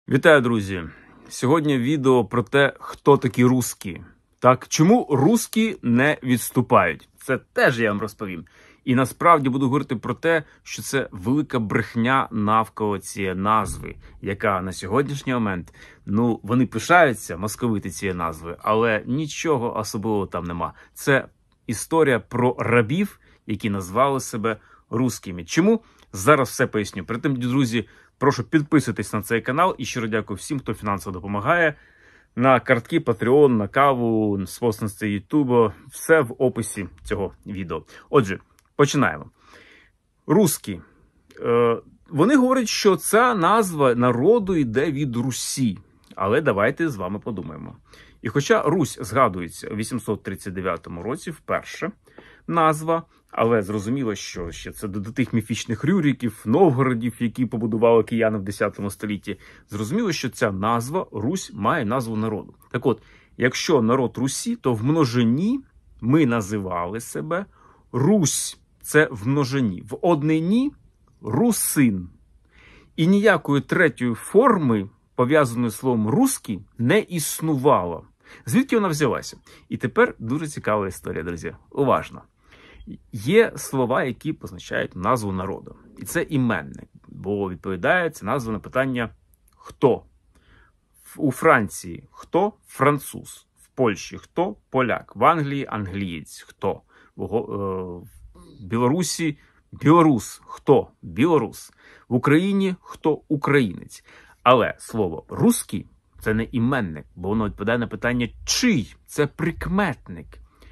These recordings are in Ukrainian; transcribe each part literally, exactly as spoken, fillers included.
Вітаю, друзі! Сьогодні відео про те, хто такі русські. Так, чому русські не відступають? Це теж я вам розповім. І насправді буду говорити про те, що це велика брехня навколо цієї назви, яка на сьогоднішній момент, ну, вони пишаються, московити цієї назви, але нічого особливого там нема. Це історія про рабів, які назвали себе русскими. Чому? Зараз все поясню. При тим, друзі, прошу підписуйтесь на цей канал і щиро дякую всім, хто фінансово допомагає. На картки, Patreon, на каву, спонсорство Ютубу. Все в описі цього відео. Отже, починаємо. Русські. Е, вони говорять, що ця назва народу йде від Русі. Але давайте з вами подумаємо. І хоча Русь згадується у вісімсот тридцять дев'ятому році вперше, назва, але зрозуміло, що ще це до тих міфічних Рюриків, Новгородів, які побудували кияни в десятому столітті, зрозуміло, що ця назва Русь має назву народу. Так от, якщо народ Русі, то в множині ми називали себе Русь. Це в множині. В однині русин. І ніякої третьої форми, пов'язаної з словом «русський», не існувало. Звідки вона взялася? І тепер дуже цікава історія, друзі. Уважно. Є слова, які позначають назву народу. І це іменник, бо відповідає ця назва на питання «хто?». У Франції «хто?» – француз. В Польщі «хто?» – поляк. В Англії – англієць. «Хто?» В Білорусі – білорус. «Хто?» – білорус. В Україні – «хто?» – українець. Але слово «русський» – це не іменник, бо воно відповідає на питання «чий?» – це прикметник.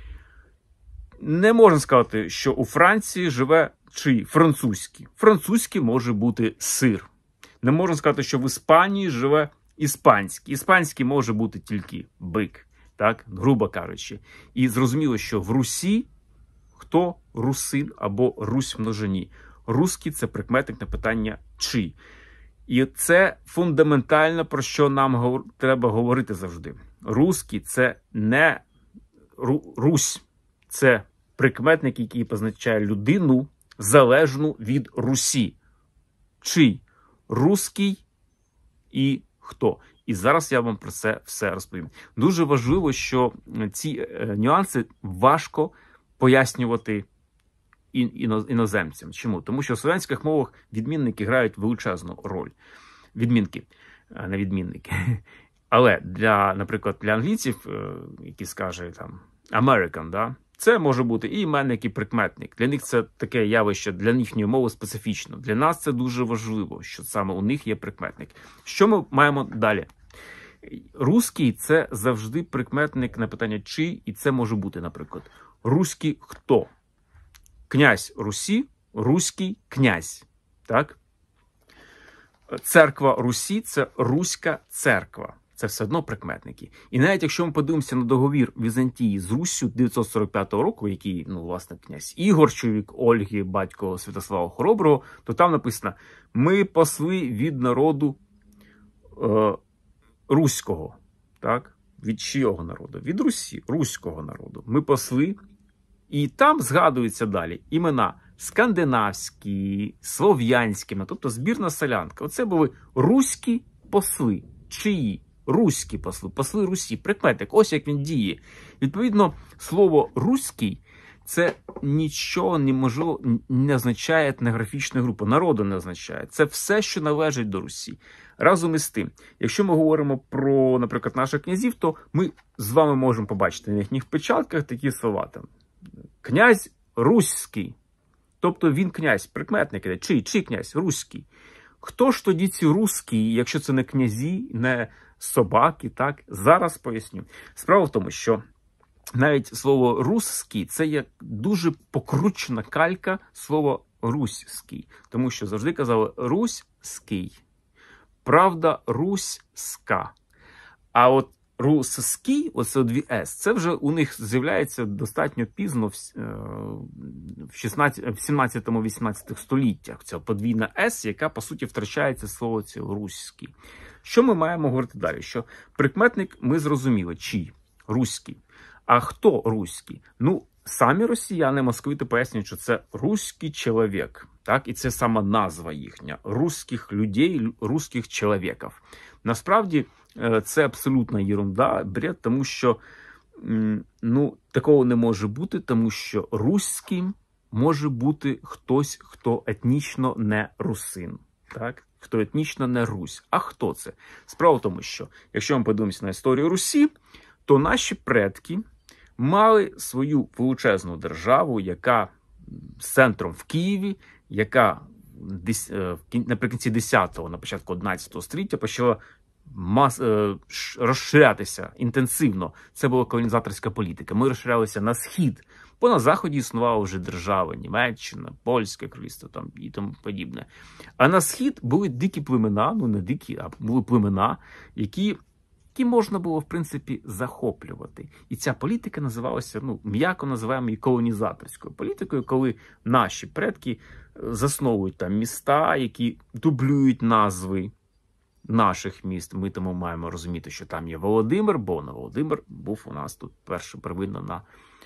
Не можна сказати, що у Франції живе чий? Французький. Французький може бути сир. Не можна сказати, що в Іспанії живе іспанський. Іспанський може бути тільки бик, так, грубо кажучи. І зрозуміло, що в Русі хто? Русин або Русь в множині. Русський – це прикметник на питання «чий?». І це фундаментально, про що нам треба говорити завжди. Русський – це не Русь. Це прикметник, який позначає людину, залежну від Русі. Чий? Русський і хто? І зараз я вам про це все розповім. Дуже важливо, що ці нюанси важко пояснювати іноземцям. Чому? Тому що в слов'янських мовах відмінники грають величезну роль. Відмінки, а не відмінники. Але, для, наприклад, для англійців, які скаже там American, да, це може бути і іменник, і прикметник. Для них це таке явище, для їхньої мови специфічно. Для нас це дуже важливо, що саме у них є прикметник. Що ми маємо далі? Русський – це завжди прикметник на питання «чий», і це може бути, наприклад, «руський хто?». Князь Русі, руський князь. Так? Церква Русі – це руська церква. Це все одно прикметники. І навіть якщо ми подивимося на договір Візантії з Руссю дев'ятсот сорок п'ятого року, який, ну, власне, князь Ігор, чоловік Ольги, батько Святослава Хороброго, то там написано «Ми посли від народу е, руського». Так? Від чийого народу? Від Русі, руського народу. Ми посли. І там згадуються далі імена скандинавські, слов'янські, тобто збірна селянка. Оце були руські посли. Чиї? Руські посли, посли Русі, прикметник, ось як він діє. Відповідно, слово «руський» – це нічого неможливо, не означає етнографічну групу, народу не означає. Це все, що належить до Русі. Разом із тим, якщо ми говоримо про, наприклад, наших князів, то ми з вами можемо побачити на їхніх печатках такі слова там. Князь Руський. Тобто він князь, прикметник, чий, чий князь? Руський. Хто ж тоді ці русські, якщо це не князі, не собаки, так? Зараз поясню. Справа в тому, що навіть слово «русський» – це є дуже покручена калька слова «руський». Тому що завжди казали «руський». Правда, «руська». А от «русський», оце дві «с», це вже у них з'являється достатньо пізно в сімнадцятому-вісімнадцятому століттях. Ця подвійна «с», яка, по суті, втрачається слово це «руський». Що ми маємо говорити далі? Що прикметник ми зрозуміли, чий? Руський. А хто руський? Ну, самі росіяни, московити пояснюють, що це руський чоловік. Так? І це сама назва їхня. Русських людей, русських чоловіків. Насправді це абсолютна єрунда, бред, тому що ну, такого не може бути, тому що руським може бути хтось, хто етнічно не русин, так? Хто етнічно не Русь. А хто це? Справа в тому, що якщо ми подивимося на історію Русі, то наші предки мали свою величезну державу, яка з центром в Києві, яка наприкінці десятого, на початку одинадцятого століття почала мас... розширятися інтенсивно. Це була колонізаторська політика. Ми розширялися на схід, бо на заході існувала вже держава, Німеччина, Польське королівство там, і тому подібне. А на схід були дикі племена, ну не дикі, а були племена, які, які можна було, в принципі, захоплювати. І ця політика називалася, ну, м'яко називаємо її колонізаторською політикою, коли наші предки засновують там міста, які дублюють назви наших міст. Ми тому маємо розуміти, що там є Володимир, бо на Володимир був у нас тут перше первинно на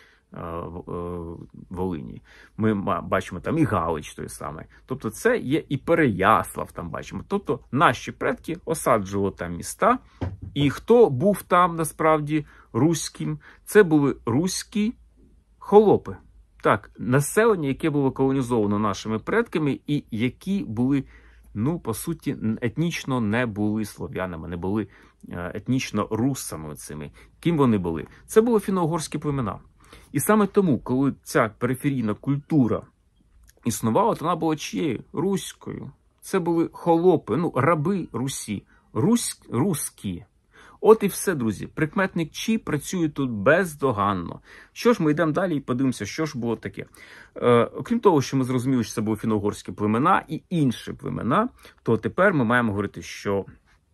Волині. Ми бачимо там і Галич той самий. Тобто це є і Переяслав там бачимо. Тобто наші предки осаджували там міста. І хто був там насправді руським? Це були руські холопи. Так, населення, яке було колонізовано нашими предками і які були, ну, по суті, етнічно не були слов'янами, не були етнічно русами цими. Ким вони були? Це були фіно-угорські племена. І саме тому, коли ця периферійна культура існувала, то вона була чиєю? Руською. Це були холопи, ну, раби Русі. Русь, русські. От і все, друзі. Прикметник «чі» працює тут бездоганно. Що ж, ми йдемо далі і подивимося, що ж було таке. Е, окрім того, що ми зрозуміли, що це були фіно-угорські племена і інші племена, то тепер ми маємо говорити, що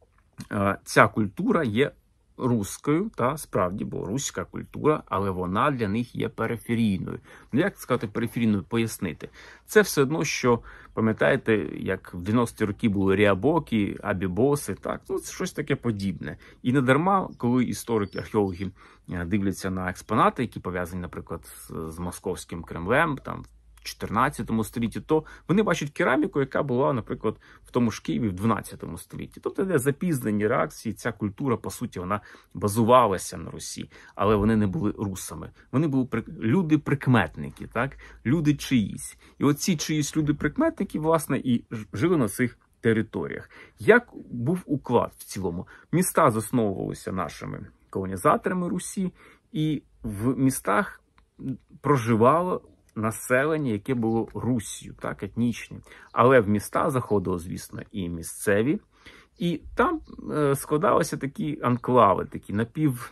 е, ця культура є руською, та справді, бо руська культура, але вона для них є периферійною. Ну, як сказати периферійною, пояснити? Це все одно, що, пам'ятаєте, як в дев'яності роки були ріабоки, абібоси, так, ну, це щось таке подібне. І не дарма, коли історики, археологи дивляться на експонати, які пов'язані, наприклад, з, з московським Кремлем, там, в чотирнадцятому столітті, то вони бачать кераміку, яка була, наприклад, в тому ж Києві в дванадцятому столітті. Тобто, де запізнені реакції, ця культура, по суті, вона базувалася на Русі, але вони не були русами. Вони були люди-прикметники, так? Люди чиїсь. І оці чиїсь люди-прикметники, власне, і жили на цих територіях. Як був уклад в цілому? Міста засновувалися нашими колонізаторами Русі, і в містах проживало населення, яке було Руссю, так, етнічне. Але в міста заходило, звісно, і місцеві. І там е, складалися такі анклави, такі напів,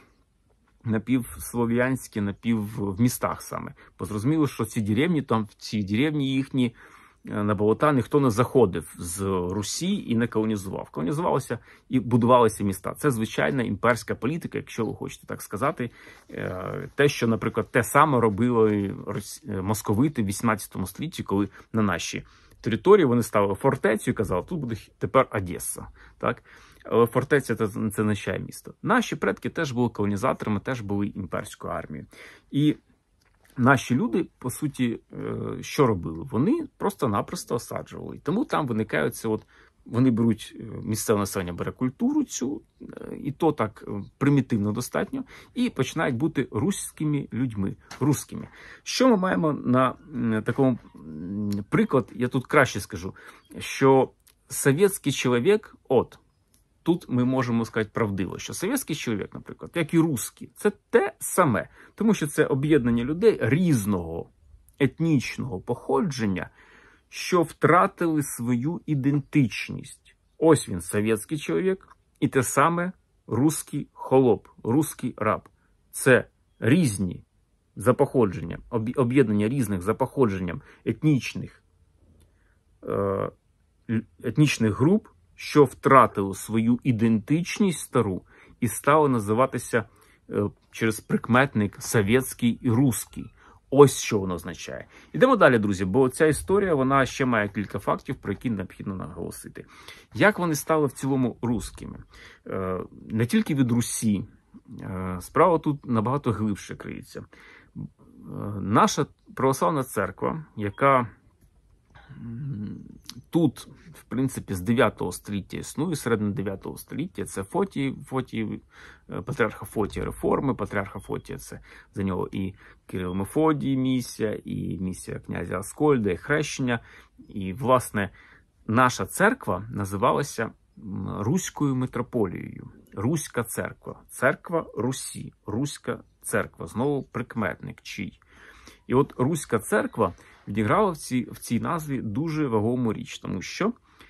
напівслов'янські, напів в містах саме. Бо зрозуміло, що ці деревні, там в ці деревні їхні на болота ніхто не заходив з Русі і не колонізував. Колонізувалося і будувалися міста. Це звичайна імперська політика, якщо ви хочете так сказати. Те, що, наприклад, те саме робили московити в вісімнадцятому столітті, коли на наші території вони ставили фортецю і казали, тут буде тепер Одеса. Так? Але фортеця – це не означає місто. Наші предки теж були колонізаторами, теж були імперською армією. І наші люди, по суті, що робили? Вони просто-напросто осаджували. Тому там виникаються, от, вони беруть, місцеве населення бере культуру цю, і то так примітивно достатньо, і починають бути руськими людьми, русскими. Що ми маємо на такому приклад, я тут краще скажу, що совєтський чоловік, от, тут ми можемо сказати правдиво, що совєтський чоловік, наприклад, як і русський, це те саме. Тому що це об'єднання людей різного етнічного походження, що втратили свою ідентичність. Ось він, совєтський чоловік, і те саме русський холоп, русський раб. Це різні за походженням, об'єднання різних за походженням етнічних, е, етнічних груп, що втратили свою ідентичність стару і стали називатися е, через прикметник совєтський і русський. Ось що воно означає. Ідемо далі, друзі, бо ця історія, вона ще має кілька фактів, про які необхідно наголосити. Як вони стали в цілому русскими? Е, не тільки від Русі. Е, справа тут набагато глибше криється. Е, наша православна церква, яка тут, в принципі, з дев'ятого століття існує, середини дев'ятого століття, це Фотій, Фотій, патріарха Фотія реформи, патріарха Фотія, це за нього і Кирил Мефодій місія, і місія князя Аскольда, і хрещення. І, власне, наша церква називалася Руською митрополією. Руська церква. Церква Русі. Руська церква. Знову прикметник чий. І от Руська церква відіграла в цій, в цій назві дуже вагому річ, тому що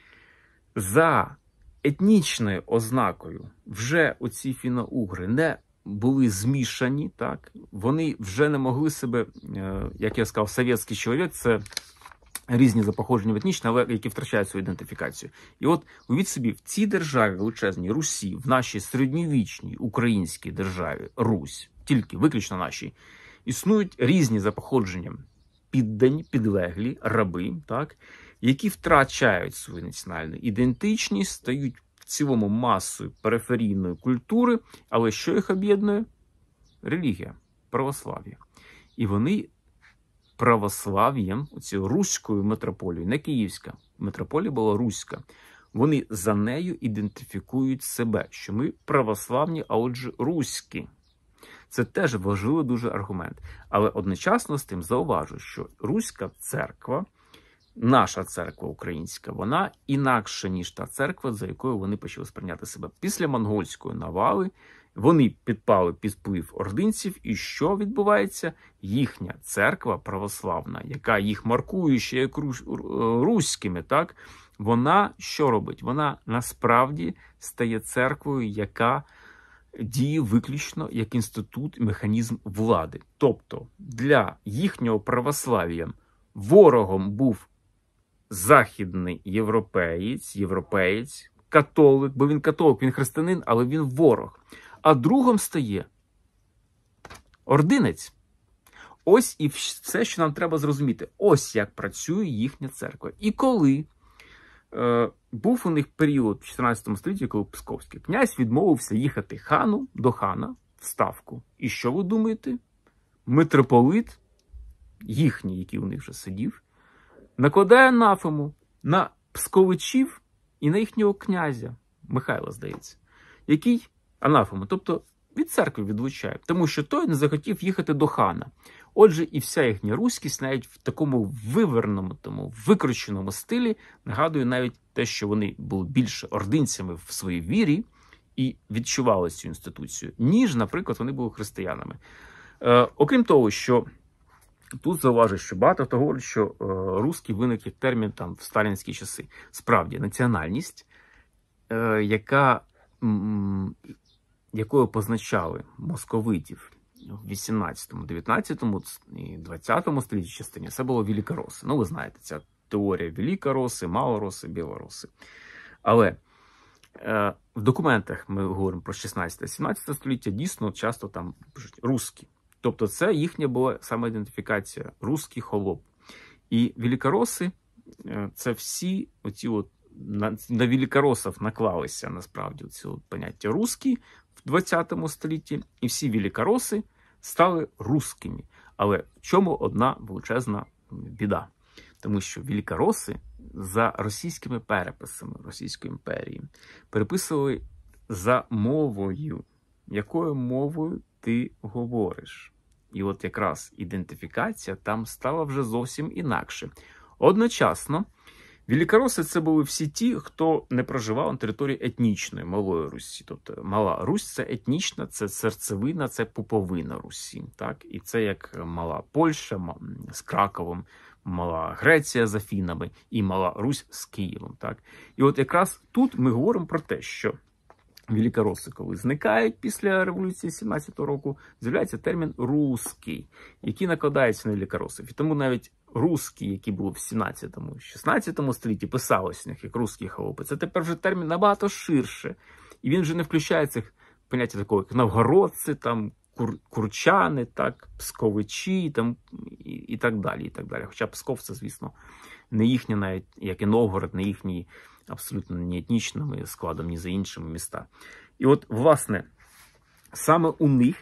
за етнічною ознакою вже оці фіно-угри не були змішані, так? Вони вже не могли себе, як я сказав, совєтський чоловік, це різні за походженням етнічні, але які втрачають свою ідентифікацію. І от, уявіть собі, в цій державі величезній Русі, в нашій середньовічній українській державі Русь, тільки виключно нашій, існують різні за походженням піддані, підлеглі, раби, так, які втрачають свою національну ідентичність, стають в цілому масою периферійної культури, але що їх об'єднує? Релігія, православ'я. І вони православ'ям, оцією руською митрополією, не київська, митрополія була руська, вони за нею ідентифікують себе, що ми православні, а отже руські. Це теж важливий дуже аргумент. Але одночасно з тим зауважу, що Руська церква, наша церква українська, вона інакша, ніж та церква, за якою вони почали сприйняти себе. Після монгольської навали вони підпали під вплив ординців, і що відбувається? Їхня церква православна, яка їх маркує ще як руськими, так? Вона що робить? Вона насправді стає церквою, яка діє виключно як інститут, механізм влади. Тобто для їхнього православ'я ворогом був західний європеєць, європеєць, католик, бо він католик, він християнин, але він ворог. А другом стає ординець. Ось і все, що нам треба зрозуміти. Ось як працює їхня церква. І коли е, був у них період в чотирнадцятому столітті, коли Псковський князь відмовився їхати хану до хана в Ставку. І що ви думаєте? Митрополит, їхній, який у них вже сидів, накладає анафему на псковичів і на їхнього князя, Михайла, здається, який анафему, тобто від церкви відлучає, тому що той не захотів їхати до хана. Отже, і вся їхня руськість навіть в такому вивернутому, викрученому стилі нагадує навіть те, що вони були більше ординцями в своїй вірі і відчували цю інституцію, ніж, наприклад, вони були християнами. Е, окрім того, що тут зауважу, що багато хто говорить, що е, русський виник як термін там в сталінські часи. Справді, національність, е, яка, м, якою позначали московитів в вісімнадцятому, дев'ятнадцятому і двадцятому столітті частині, це було великороси. Ну, ви знаєте, ця теорія великороси, малороси, білороси. Але е, в документах ми говоримо про шістнадцяте-сімнадцяте століття, дійсно часто там пишуть русські. Тобто це їхня була самоідентифікація, русський холоп. І великороси, це всі оці от, на, на великоросів наклалися насправді ці от поняття русські в двадцятому столітті, і всі великороси стали русскими. Але в чому одна величезна біда? Тому що великороси за російськими переписами Російської імперії переписували за мовою. Якою мовою ти говориш? І от якраз ідентифікація там стала вже зовсім інакше. Одночасно, великороси – це були всі ті, хто не проживав на території етнічної Малої Русі. Тобто Мала Русь – це етнічна, це серцевина, це пуповина Русі. Так? І це як Мала Польща з Краковом, Мала Греція з Афінами і Мала Русь з Києвом. Так? І от якраз тут ми говоримо про те, що великороси, коли зникають після революції сімнадцятого року, з'являється термін «русський», який накладається на великоросів. І тому навіть русські, які були в сімнадцятому-шістнадцятому столітті, писалось в них як русські холопи, це тепер вже термін набагато ширше. І він вже не включає цих поняття такого, як новгородці, там, кур, курчани, так, псковичі там, і, і так далі. І так далі. Хоча Псков це, звісно, не їхня навіть, як і Новгород, не їхній абсолютно не етнічними складом, ні за іншими міста. І от, власне, саме у них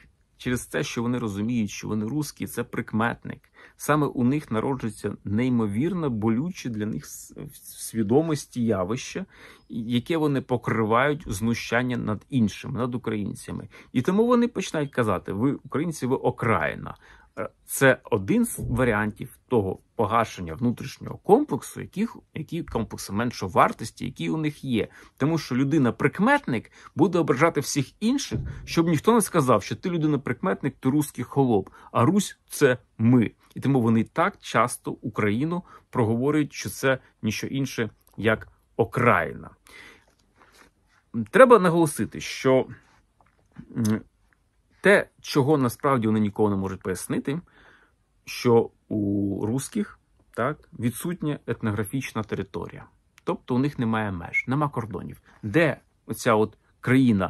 через те, що вони розуміють, що вони русські, це прикметник. Саме у них народжується неймовірно болюче для них в свідомості явище, яке вони покривають знущання над іншими, над українцями. І тому вони починають казати: ви, українці, ви окраїна. Це один з варіантів того погашення внутрішнього комплексу, які, які комплекси меншовартості, які у них є. Тому що людина-прикметник буде ображати всіх інших, щоб ніхто не сказав, що ти людина-прикметник, ти русський холоп, а Русь – це ми. І тому вони так часто Україну проговорюють, що це ніщо інше, як окраїна. Треба наголосити, що те, чого насправді вони ніколи не можуть пояснити, що у русських так, відсутня етнографічна територія. Тобто у них немає меж, нема кордонів. Де оця от країна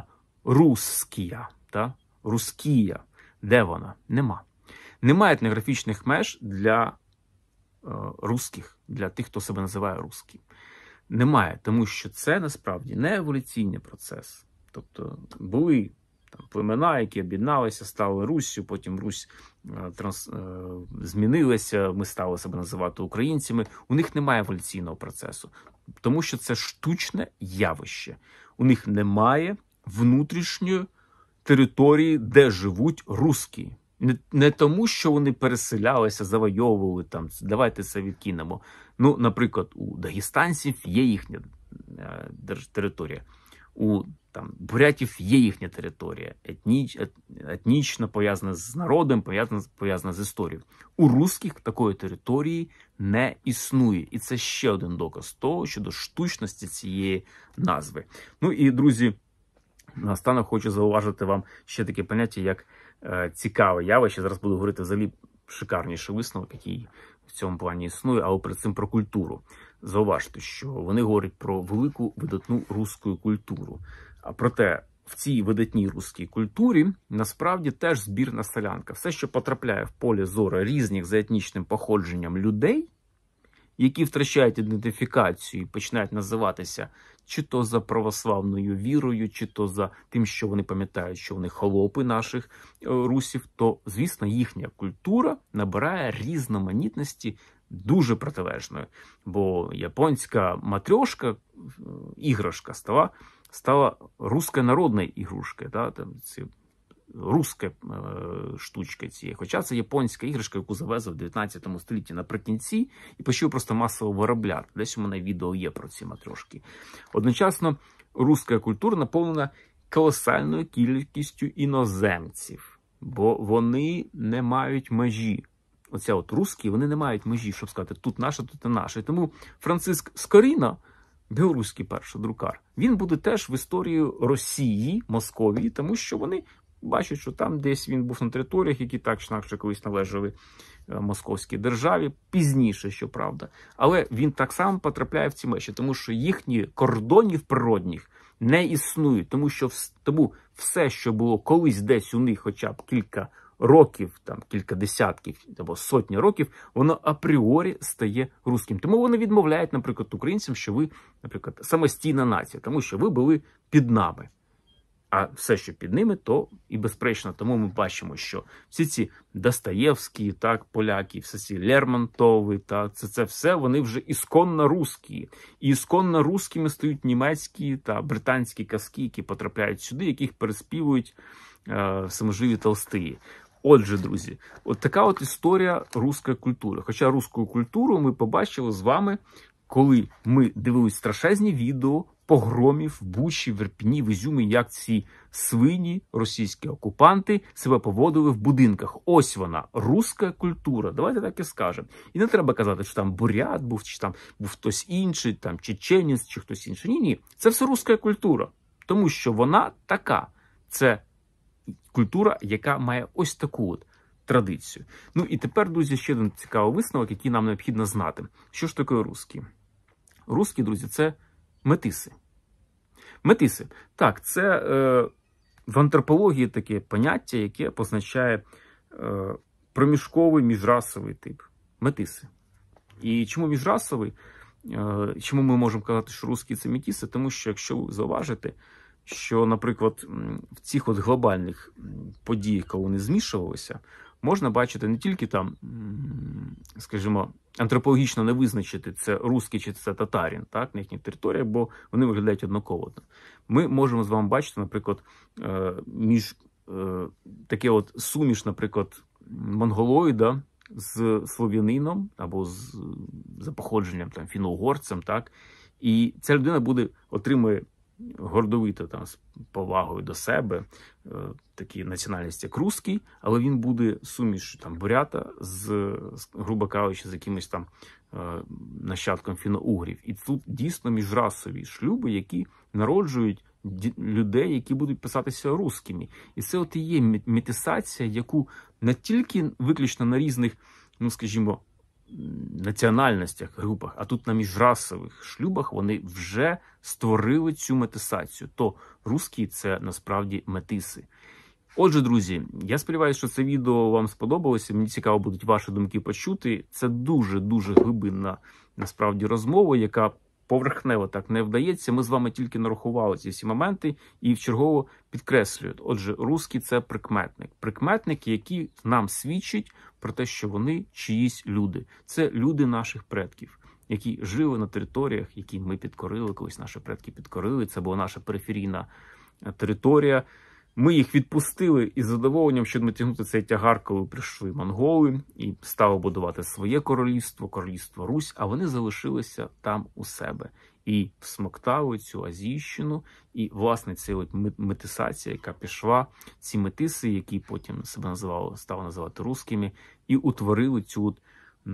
Русскія, та, Рускія, де вона? Нема. Немає етнографічних меж для е, русських, для тих, хто себе називає русським. Немає, тому що це насправді не еволюційний процес. Тобто були там племена, які об'єдналися, стали Руссю, потім Русь е, транс, е, змінилася, ми стали себе називати українцями. У них немає еволюційного процесу, тому що це штучне явище. У них немає внутрішньої території, де живуть русські. Не, не тому, що вони переселялися, завойовували там, давайте це відкинемо. Ну, наприклад, у дагестанців є їхня е, територія, у там, бурятів є їхня територія, етніч, ет, етнічно пов'язана з народом, пов'язана, пов'язана з історією. У русських такої території не існує. І це ще один доказ того, щодо штучності цієї назви. Ну і, друзі, наостанок хочу зауважити вам ще таке поняття, як е, цікаве явище. Зараз буду говорити взагалі шикарніший висновок, який в цьому плані існує, але перед цим про культуру. Зауважте, що вони говорять про велику видатну руську культуру. А проте в цій видатній руській культурі насправді теж збірна солянка. Все, що потрапляє в поле зору різних за етнічним походженням людей, які втрачають ідентифікацію і починають називатися чи то за православною вірою, чи то за тим, що вони пам'ятають, що вони холопи наших русів, то, звісно, їхня культура набирає різноманітності дуже протилежної. Бо японська матрьошка, іграшка стала, стала руською народною ігрушкою, да, там, ці руська е, штучка цієї. Хоча це японська іграшка, яку завезли в дев'ятнадцятому столітті наприкінці і почали просто масово виробляти. Десь у мене відео є про ці матрьошки. Одночасно, руська культура наповнена колосальною кількістю іноземців, бо вони не мають межі. Оця от русські, вони не мають межі, щоб сказати, тут наше, тут не наше. І тому Франциск Скоріно, білоруський перший друкар, він буде теж в історію Росії, Московії, тому що вони бачать, що там десь він був на територіях, які так чи інакше колись належали московській державі, пізніше, щоправда. Але він так само потрапляє в ці межі, тому що їхні кордонів природних не існують, тому що тому все, що було колись десь у них хоча б кілька років, там кілька десятків або сотні років, воно апріорі стає руським. Тому вони відмовляють, наприклад, українцям, що ви, наприклад, самостійна нація, тому що ви були під нами. А все, що під ними, то і безперечно. Тому ми бачимо, що всі ці Достоєвські, так, поляки, всі ці Лермонтови, так, це, це все, вони вже ісконно русські. І ісконно русскими стають німецькі та британські казки, які потрапляють сюди, яких переспівують е, саможиві Толстії. Отже, друзі, от така от історія руської культури. Хоча руську культуру ми побачили з вами, коли ми дивились страшезні відео погромів в Бучі, в Ірпіні, в Ізюмі, як ці свині, російські окупанти себе поводили в будинках. Ось вона, руська культура. Давайте так і скажемо. І не треба казати, що там бурят був, чи там був хтось інший, там чеченець, чи хтось інший. Ні-ні, це все руська культура. Тому що вона така. Це культура, яка має ось таку от традицію. Ну і тепер, друзі, ще один цікавий висновок, який нам необхідно знати. Що ж таке русські? Русські, друзі, це метиси. Метиси. Так, це е, в антропології таке поняття, яке позначає е, проміжковий міжрасовий тип. Метиси. І чому міжрасовий? Е, чому ми можемо казати, що русські – це метиси? Тому що, якщо ви зауважите, що, наприклад, в цих от глобальних подіях, коли вони змішувалися, можна бачити не тільки там, скажімо, антропологічно не визначити, це русський чи це татарин, так, на їхніх територіях, бо вони виглядають однаково. Ми можемо з вами бачити, наприклад, між таке от суміш, наприклад, монголоїда з слов'янином або з, за походженням там фіно-угорцем, так, і ця людина буде отримує гордовито там з повагою до себе е, такі національності, як русський, але він буде суміш там бурята з, з грубо кажучи, з якимось там е, нащадком фіно-угрів. І тут дійсно міжрасові шлюби, які народжують людей, які будуть писатися русскими. І це от і є метисація, яку не тільки виключно на різних, ну скажімо, національностях, групах, а тут на міжрасових шлюбах вони вже створили цю метисацію. То русські – це насправді метиси. Отже, друзі, я сподіваюся, що це відео вам сподобалося. Мені цікаво будуть ваші думки почути. Це дуже-дуже глибинна, насправді, розмова, яка поверхнево так не вдається. Ми з вами тільки нарахували ці всі моменти і вчергово підкреслюють. Отже, русський – це прикметник. Прикметник, який нам свідчить про те, що вони чиїсь люди. Це люди наших предків, які жили на територіях, які ми підкорили, колись наші предки підкорили. Це була наша периферійна територія. Ми їх відпустили із задоволенням, щоб натягнути цей тягар, коли прийшли монголи і стали будувати своє королівство, королівство Русь, а вони залишилися там у себе. І всмоктали цю Азійщину, і, власне, ця от метисація, яка пішла, ці метиси, які потім себе називали, стали називати русскими, і утворили цю, от,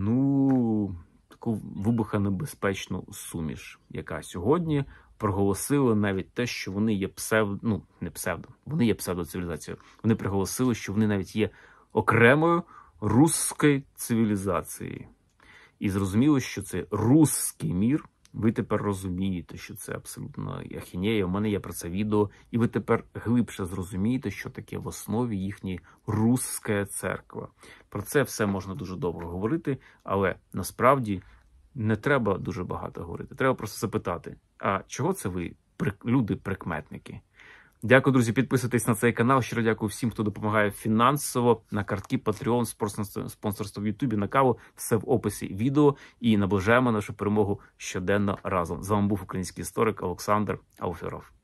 ну, таку вибухонебезпечну суміш, яка сьогодні проголосили навіть те, що вони є псевдо, ну, не псевдо, вони є псевдоцивілізацією. Вони проголосили, що вони навіть є окремою русською цивілізацією. І зрозуміло, що це русський мір. Ви тепер розумієте, що це абсолютно ахінея. У мене є про це відео. І ви тепер глибше зрозумієте, що таке в основі їхньої русська церква. Про це все можна дуже довго говорити, але насправді не треба дуже багато говорити. Треба просто запитати, а чого це ви, люди-прикметники? Дякую, друзі, підписуйтесь на цей канал. Щиро дякую всім, хто допомагає фінансово, на картки, Patreon, спонсорство в Ютубі, на каву. Все в описі відео. І наближаємо нашу перемогу щоденно разом. З вами був український історик Олександр Алферов.